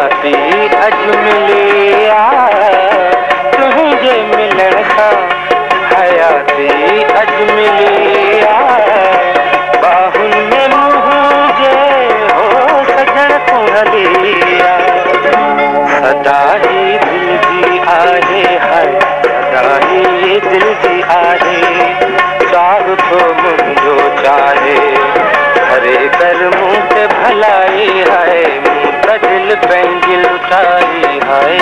हयाती अजमलिया तुझे मिलन सा हयाती अजमलिया बाहुन में मुझे हो सजन कुहलिया सदा ही दिल जी आहे है सदा ही दिल जी आहे चाह तो मुझो चाहे हरे कर मुँह पे भलाई है मुँह का दिल पंहिंजी लुटाई है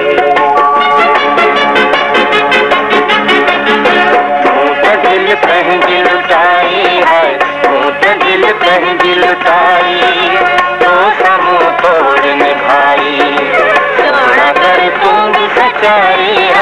मुँह का दिल पंहिंजी लुटाई है मुँह का दिल पंहिंजी लुटाई तो समूह तोड़ निभाई सोना कर तुम सच्चाई है